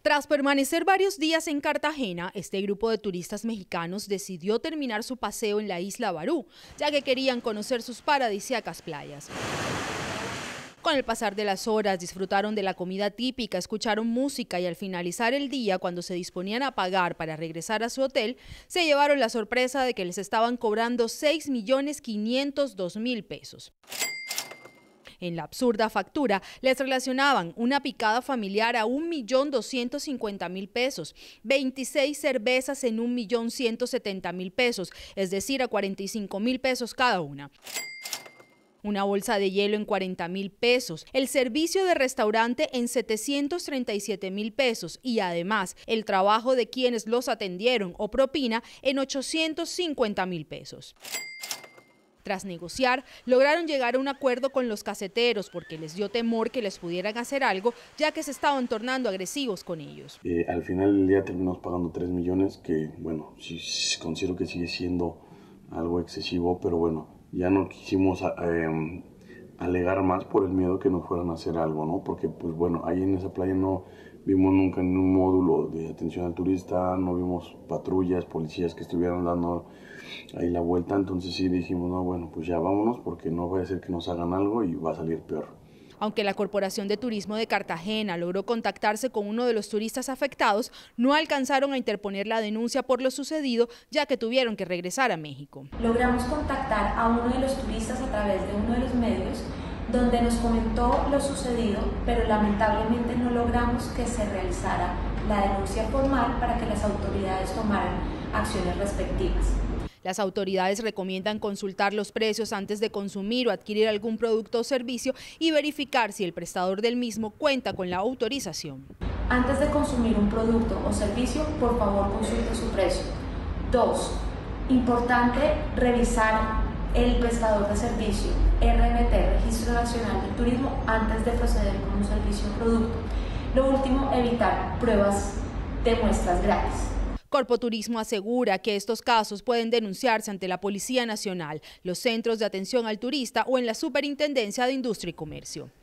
Tras permanecer varios días en Cartagena, este grupo de turistas mexicanos decidió terminar su paseo en la isla Barú, ya que querían conocer sus paradisíacas playas. Con el pasar de las horas, disfrutaron de la comida típica, escucharon música y al finalizar el día, cuando se disponían a pagar para regresar a su hotel, se llevaron la sorpresa de que les estaban cobrando 6.502.000 pesos. En la absurda factura les relacionaban una picada familiar a 1.250.000 pesos, 26 cervezas en 1.170.000 pesos, es decir, a 45.000 pesos cada una. Una bolsa de hielo en 40.000 pesos, el servicio de restaurante en 737.000 pesos y además el trabajo de quienes los atendieron o propina en 850.000 pesos. Tras negociar, lograron llegar a un acuerdo con los caseteros porque les dio temor que les pudieran hacer algo, ya que se estaban tornando agresivos con ellos. Al final del día terminamos pagando 3 millones, que bueno, sí considero que sigue siendo algo excesivo, pero bueno, ya no quisimos alegar más por el miedo que nos fueran a hacer algo, ¿no? Porque pues bueno, ahí en esa playa no vimos nunca en un módulo de atención al turista, no vimos patrullas, policías que estuvieran dando ahí la vuelta, entonces sí dijimos, no, bueno, pues ya vámonos porque no vaya a ser que nos hagan algo y va a salir peor. Aunque la Corporación de Turismo de Cartagena logró contactarse con uno de los turistas afectados, no alcanzaron a interponer la denuncia por lo sucedido, ya que tuvieron que regresar a México. Logramos contactar a uno de los turistas a través de uno de los medios, donde nos comentó lo sucedido, pero lamentablemente no logramos que se realizara la denuncia formal para que las autoridades tomaran acciones respectivas. Las autoridades recomiendan consultar los precios antes de consumir o adquirir algún producto o servicio y verificar si el prestador del mismo cuenta con la autorización. Antes de consumir un producto o servicio, por favor consulte su precio. 2. Importante revisar el prestador de servicio, RNT, Registro Nacional del Turismo, antes de proceder con un servicio o producto. Lo último, evitar pruebas de muestras gratis. Corpoturismo asegura que estos casos pueden denunciarse ante la Policía Nacional, los centros de atención al turista o en la Superintendencia de Industria y Comercio.